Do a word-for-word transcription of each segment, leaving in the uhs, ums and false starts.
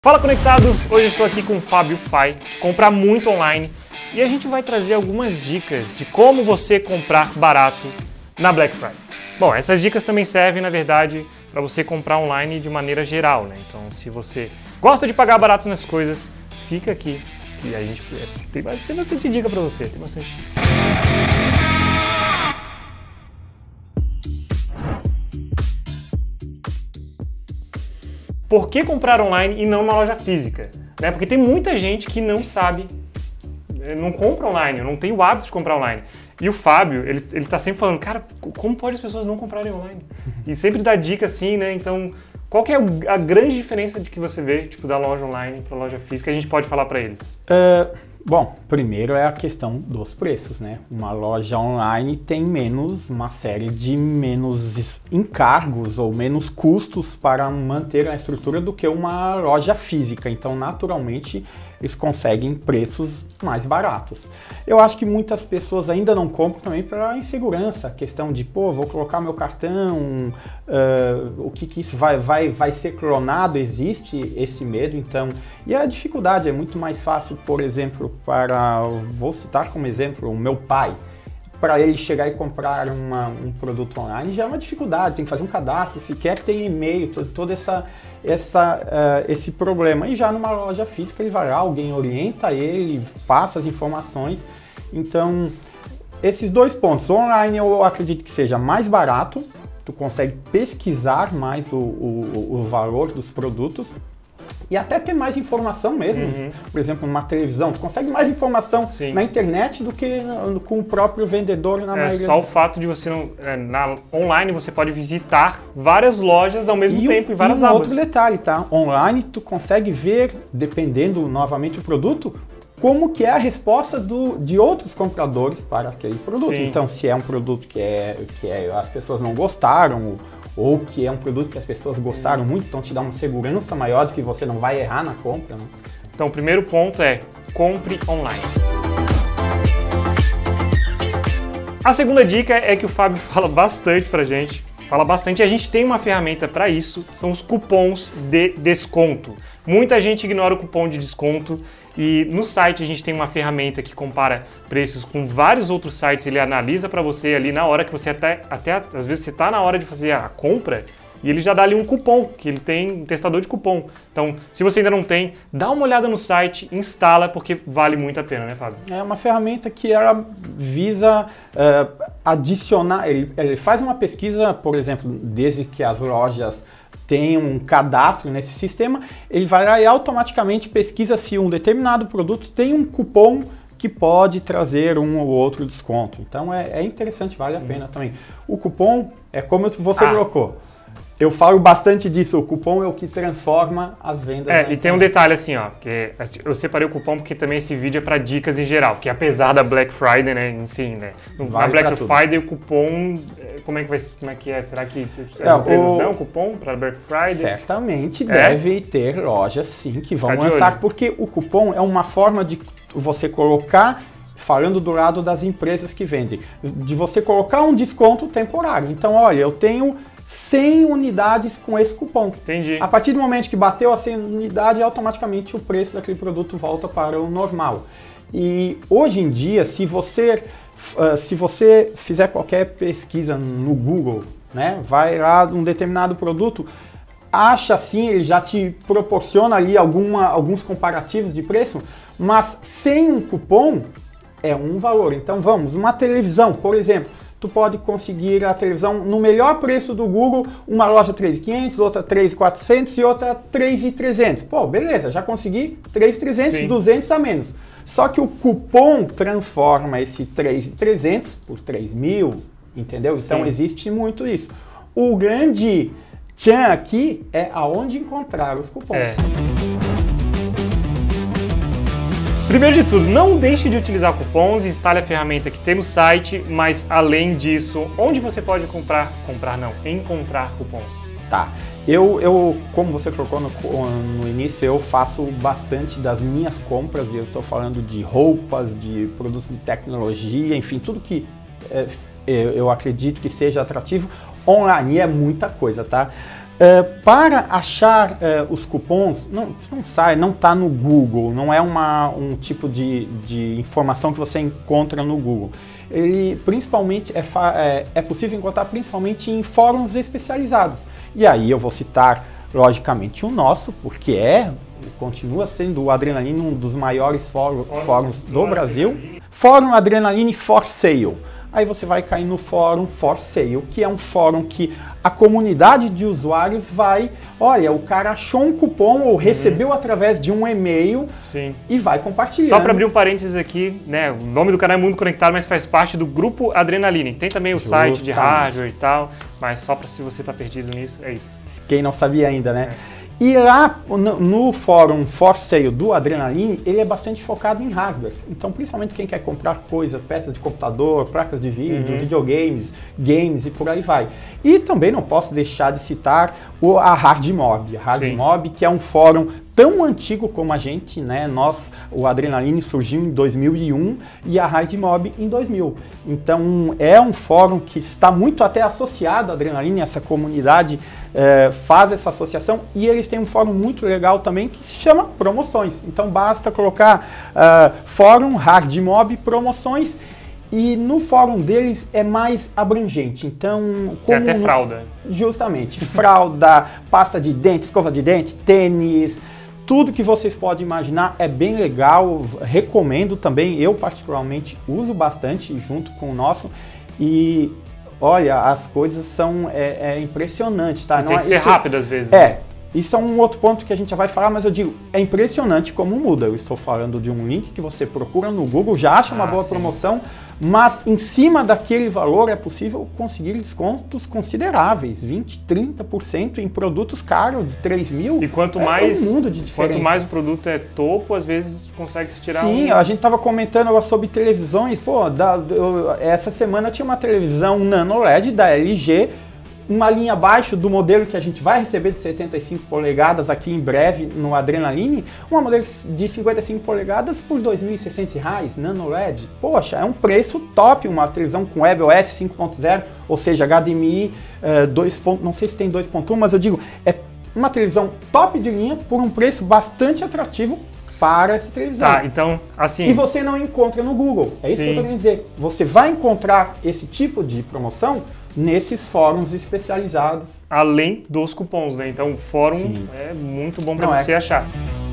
Fala conectados, hoje eu estou aqui com o Fábio Fai, que compra muito online, e a gente vai trazer algumas dicas de como você comprar barato na Black Friday. Bom, essas dicas também servem, na verdade, para você comprar online de maneira geral, né? Então, se você gosta de pagar barato nas coisas, fica aqui, e a gente tem bastante, tem bastante dica para você, tem bastante dica. Por que comprar online e não na loja física? Né? Porque tem muita gente que não sabe, não compra online, não tem o hábito de comprar online. E o Fábio, ele, ele tá sempre falando, cara, como pode as pessoas não comprarem online? E sempre dá dica assim, né? Então, qual que é a grande diferença de que você vê, tipo, da loja online para a loja física? A gente pode falar para eles. Uh, bom, primeiro é a questão dos preços, né? Uma loja online tem menos, uma série de menos encargos ou menos custos para manter a estrutura do que uma loja física. Então, naturalmente, eles conseguem preços mais baratos. Eu acho que muitas pessoas ainda não compram também pela insegurança, a questão de, pô, vou colocar meu cartão, uh, o que que isso vai, vai, vai ser clonado, existe esse medo, então, e a dificuldade é muito mais fácil, por exemplo, para, vou citar como exemplo, o meu pai. Para ele chegar e comprar uma, um produto online já é uma dificuldade, tem que fazer um cadastro, sequer tem e-mail, todo, todo essa, essa, uh, esse problema. E já numa loja física ele vai lá, alguém orienta ele, passa as informações. Então, esses dois pontos, online eu acredito que seja mais barato, tu consegue pesquisar mais o, o, o valor dos produtos, e até ter mais informação mesmo, uhum. Por exemplo, numa televisão, tu consegue mais informação Sim. na internet do que no, com o próprio vendedor na é, maioria. Só o fato de você não... É, na, online você pode visitar várias lojas ao mesmo e tempo o, e várias e um abas. outro detalhe, tá? Online tu consegue ver, dependendo novamente do produto, como que é a resposta do, de outros compradores para aquele produto. Sim. Então, se é um produto que, é, que é, as pessoas não gostaram, ou que é um produto que as pessoas gostaram muito, então te dá uma segurança maior de que você não vai errar na compra. Né? Então, o primeiro ponto é compre online. A segunda dica é que o Fábio fala bastante pra gente, fala bastante, e a gente tem uma ferramenta para isso, são os cupons de desconto. Muita gente ignora o cupom de desconto, e no site a gente tem uma ferramenta que compara preços com vários outros sites, ele analisa para você ali na hora que você até, até às vezes você está na hora de fazer a compra e ele já dá ali um cupom, que ele tem um testador de cupom. Então, se você ainda não tem, dá uma olhada no site, instala, porque vale muito a pena, né, Fábio? É uma ferramenta que ela visa uh, adicionar, ele, ele faz uma pesquisa, por exemplo, desde que as lojas tem um cadastro nesse sistema, ele vai lá e automaticamente pesquisa se um determinado produto tem um cupom que pode trazer um ou outro desconto. Então é, é interessante, vale a pena também. O cupom é como você ah. colocou. Eu falo bastante disso, o cupom é o que transforma as vendas. É, e tem um detalhe assim, ó, que eu separei o cupom porque também esse vídeo é para dicas em geral, que apesar da Black Friday, né, enfim, né, na Black Friday o cupom, como é que vai, como é que é? Será que as é, empresas o... dão cupom para Black Friday? Certamente é? deve ter lojas sim que vão lançar, porque o cupom é uma forma de você colocar, falando do lado das empresas que vendem, de você colocar um desconto temporário. Então, olha, eu tenho cem unidades com esse cupom. Entendi. A partir do momento que bateu a cem unidades, automaticamente o preço daquele produto volta para o normal. E hoje em dia, se você, uh, se você fizer qualquer pesquisa no Google, né, vai lá num determinado produto, acha sim, ele já te proporciona ali alguma, alguns comparativos de preço, mas sem um cupom é um valor. Então vamos, uma televisão, por exemplo, tu pode conseguir a televisão no melhor preço do Google, uma loja três mil e quinhentos, outra três mil e quatrocentos e outra três mil e trezentos. Pô, beleza, já consegui três mil e trezentos, duzentos a menos. Só que o cupom transforma esse três mil e trezentos por três mil, entendeu? Então Sim. existe muito isso. O grande tchan aqui é aonde encontrar os cupons. É. Primeiro de tudo, não deixe de utilizar cupons, instale a ferramenta que tem no site, mas além disso, onde você pode comprar, comprar não, encontrar cupons? Tá, eu, eu como você colocou no, no início, eu faço bastante das minhas compras, e eu estou falando de roupas, de produtos de tecnologia, enfim, tudo que é, eu acredito que seja atrativo online, e é muita coisa, tá? Uh, para achar uh, os cupons, não, não sai, não está no Google, não é uma, um tipo de, de informação que você encontra no Google. Ele principalmente é, é, é possível encontrar principalmente em fóruns especializados. E aí eu vou citar, logicamente, o nosso, porque é, continua sendo o Adrenaline um dos maiores fórum, fóruns do Brasil. Fórum Adrenaline For Sale. Aí você vai cair no fórum For Sale, que é um fórum que a comunidade de usuários vai, olha, o cara achou um cupom ou recebeu uhum. através de um e-mail Sim. e vai compartilhando. Só para abrir um parênteses aqui, né, o nome do canal é Mundo Conectado, mas faz parte do grupo Adrenaline. Tem também o Justamente. site de hardware e tal, mas só para se você tá perdido nisso, é isso. Quem não sabia ainda, né? É. E lá no, no fórum For Sale do Adrenaline, ele é bastante focado em hardware. Então, principalmente quem quer comprar coisas, peças de computador, placas de vídeo, uhum. videogames, games e por aí vai. E também não posso deixar de citar o, a HardMob. A HardMob, que é um fórum tão antigo como a gente, né? Nós, o Adrenaline surgiu em dois mil e um e a HardMob em dois mil. Então, é um fórum que está muito até associado à Adrenaline, essa comunidade é, faz essa associação, e eles têm um fórum muito legal também que se chama Promoções. Então, basta colocar uh, Fórum HardMob Promoções, e no fórum deles é mais abrangente. Então, tem até fralda. Justamente, fralda, pasta de dente, escova de dente, tênis, tudo que vocês podem imaginar é bem legal, recomendo também, eu particularmente uso bastante junto com o nosso, e olha, as coisas são é, é impressionante, tá? Tem Não, que ser isso, rápido às vezes. É, né? Isso é um outro ponto que a gente já vai falar, mas eu digo, é impressionante como muda. Eu estou falando de um link que você procura no Google, já acha uma ah, boa sim. promoção, mas em cima daquele valor é possível conseguir descontos consideráveis, vinte, trinta por cento em produtos caros de três mil. E quanto é mais, um mundo de diferença. Quanto mais o produto é topo, às vezes consegue se tirar Sim, um... a gente estava comentando sobre televisões, pô, da, eu, essa semana tinha uma televisão Nano L E D da L G, uma linha abaixo do modelo que a gente vai receber de setenta e cinco polegadas aqui em breve no Adrenaline, uma modelo de cinquenta e cinco polegadas por dois mil e seiscentos reais, Nano L E D. Poxa, é um preço top, uma televisão com WebOS cinco ponto zero, ou seja, H D M I uh, dois. Não sei se tem dois ponto um, mas eu digo, é uma televisão top de linha por um preço bastante atrativo para essa televisão. Tá, então, assim... E você não encontra no Google, é isso Sim. que eu tô querendo dizer. Você vai encontrar esse tipo de promoção nesses fóruns especializados. Além dos cupons, né? Então o fórum Sim. é muito bom para você é. achar.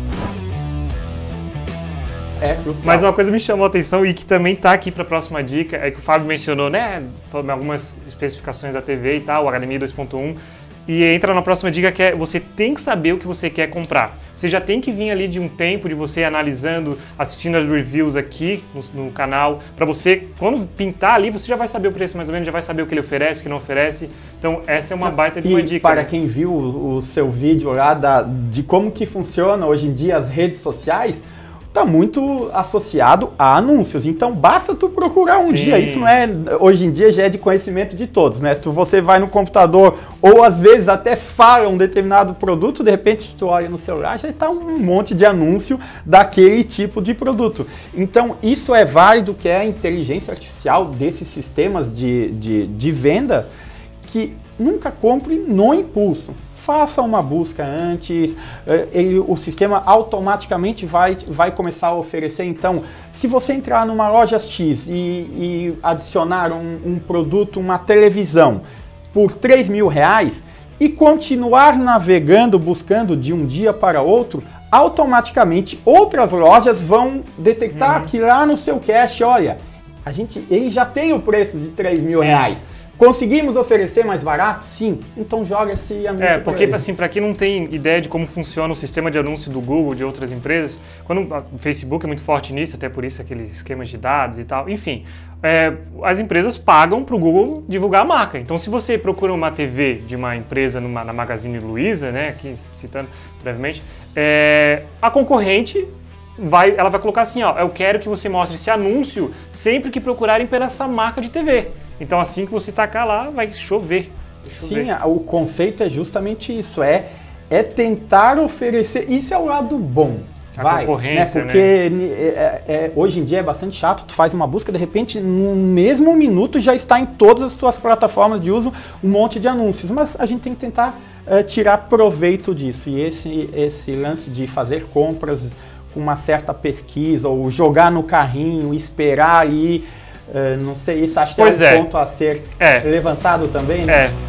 É crucial. Mas uma coisa me chamou a atenção e que também tá aqui para a próxima dica, é que o Fábio mencionou, né? Algumas especificações da T V e tal, o H D M I dois ponto um. E entra na próxima dica, que é você tem que saber o que você quer comprar. Você já tem que vir ali de um tempo de você analisando, assistindo as reviews aqui no, no canal, para você, quando pintar ali, você já vai saber o preço mais ou menos, já vai saber o que ele oferece, o que não oferece. Então essa é uma baita de uma dica. E para né? quem viu o, o seu vídeo lá da, de como que funciona hoje em dia as redes sociais, está muito associado a anúncios, então basta tu procurar um Sim. dia, isso não é, hoje em dia já é de conhecimento de todos, né? Tu, você vai no computador ou às vezes até fala um determinado produto, de repente tu olha no celular, já está um monte de anúncio daquele tipo de produto. Então isso é válido, que é a inteligência artificial desses sistemas de, de, de venda, que nunca compre no impulso. Faça uma busca antes, ele, o sistema automaticamente vai, vai começar a oferecer. Então, se você entrar numa loja X e, e adicionar um, um produto, uma televisão, por três mil reais e continuar navegando, buscando de um dia para outro, automaticamente outras lojas vão detectar uhum. que lá no seu cache, olha, a gente, ele já tem o preço de três mil reais. Conseguimos oferecer mais barato? Sim. Então joga esse anúncio. É, porque assim, para quem não tem ideia de como funciona o sistema de anúncio do Google, de outras empresas, quando o Facebook é muito forte nisso, até por isso aqueles esquemas de dados e tal, enfim, é, as empresas pagam para o Google divulgar a marca. Então se você procura uma T V de uma empresa numa, na Magazine Luiza, né, aqui citando brevemente, é, a concorrente vai, ela vai colocar assim, ó, eu quero que você mostre esse anúncio sempre que procurarem por essa marca de T V. Então assim que você tacar lá, vai chover. chover. Sim, o conceito é justamente isso, é, é tentar oferecer, isso é o lado bom. A vai, concorrência, né? Porque né? é, é, hoje em dia é bastante chato, tu faz uma busca, de repente no mesmo minuto já está em todas as suas plataformas de uso um monte de anúncios, mas a gente tem que tentar uh, tirar proveito disso. E esse, esse lance de fazer compras com uma certa pesquisa, ou jogar no carrinho, esperar ali, uh, não sei, isso acho que pois é um é. ponto a ser é. levantado também, né? É.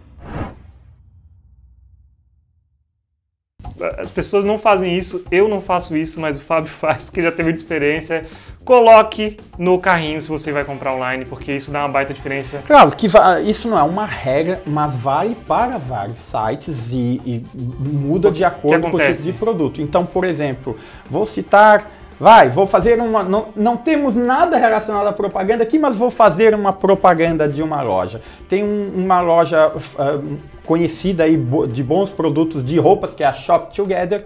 As pessoas não fazem isso, eu não faço isso, mas o Fábio faz, porque já teve muita experiência. Coloque no carrinho se você vai comprar online, porque isso dá uma baita diferença. Claro que isso não é uma regra, mas vale para vários sites e, e muda de acordo com o tipo de produto. Então, por exemplo, vou citar... Vai, vou fazer uma... Não, não temos nada relacionado à propaganda aqui, mas vou fazer uma propaganda de uma loja. Tem um, uma loja uh, conhecida aí de bons produtos de roupas, que é a Shop Together.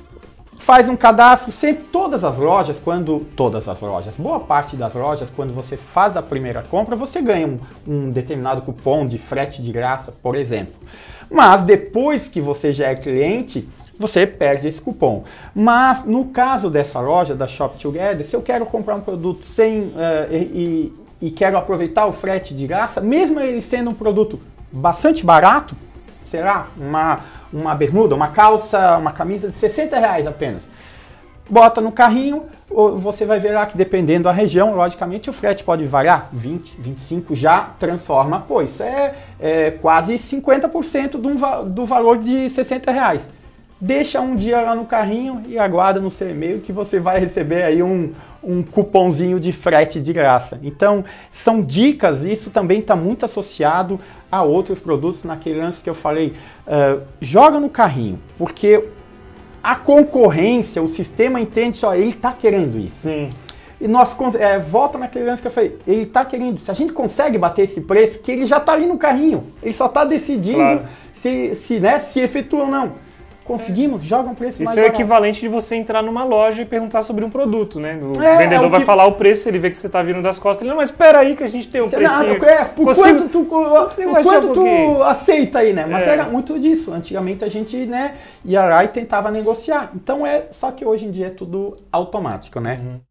Faz um cadastro, sempre, todas as lojas, quando... Todas as lojas, boa parte das lojas, quando você faz a primeira compra, você ganha um, um determinado cupom de frete de graça, por exemplo. Mas depois que você já é cliente... você perde esse cupom. Mas no caso dessa loja, da Shop Together, se eu quero comprar um produto sem, uh, e, e quero aproveitar o frete de graça, mesmo ele sendo um produto bastante barato, será uma, uma bermuda, uma calça, uma camisa de sessenta reais apenas. Bota no carrinho, você vai ver lá que dependendo da região, logicamente o frete pode variar, vinte, vinte e cinco, já transforma, pô, isso é, é quase cinquenta por cento do, do valor de sessenta reais. Deixa um dia lá no carrinho e aguarda no seu e-mail que você vai receber aí um, um cupomzinho de frete de graça. Então, são dicas, isso também está muito associado a outros produtos, naquele lance que eu falei, uh, joga no carrinho, porque a concorrência, o sistema entende só, ele está querendo isso. Sim. E nós, é, volta naquele lance que eu falei, ele está querendo, se a gente consegue bater esse preço, que ele já está ali no carrinho, ele só está decidindo claro. se, se, né, se efetua ou não. Conseguimos, joga um preço Isso mais é o barato. equivalente de você entrar numa loja e perguntar sobre um produto, né? O é, vendedor é o vai que... falar o preço, ele vê que você está vindo das costas, ele, não, mas espera aí que a gente tem um precinho. Não, é, por consigo, quanto tu, por quanto tu aceita aí, né? Mas é. era muito disso. Antigamente a gente, né, ia lá e tentava negociar. Então é, só que hoje em dia é tudo automático, né? Uhum.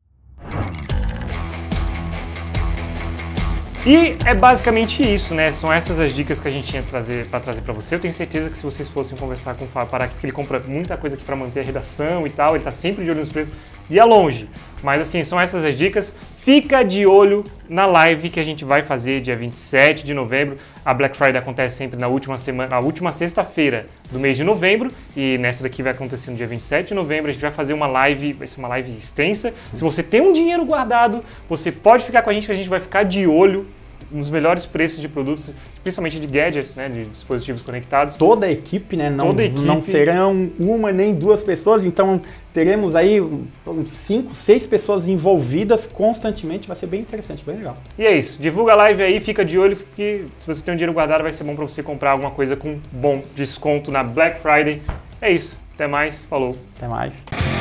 E é basicamente isso, né? São essas as dicas que a gente tinha trazer, para trazer para você. Eu tenho certeza que se vocês fossem conversar com o Fábio Pará, porque ele compra muita coisa aqui para manter a redação e tal, ele tá sempre de olho nos preços, ia longe. Mas assim, são essas as dicas. Fica de olho na live que a gente vai fazer dia vinte e sete de novembro. A Black Friday acontece sempre na última semana, na última sexta-feira do mês de novembro, e nessa daqui vai acontecer no dia vinte e sete de novembro. A gente vai fazer uma live, vai ser uma live extensa. Se você tem um dinheiro guardado, você pode ficar com a gente que a gente vai ficar de olho nos melhores preços de produtos, principalmente de gadgets, né, de dispositivos conectados. Toda a equipe, né, não, Toda a equipe. Não serão uma nem duas pessoas, então teremos aí cinco, seis pessoas envolvidas constantemente, vai ser bem interessante, bem legal. E é isso, divulga a live aí, fica de olho, porque se você tem um dinheiro guardado vai ser bom para você comprar alguma coisa com bom desconto na Black Friday. É isso, até mais, falou. Até mais.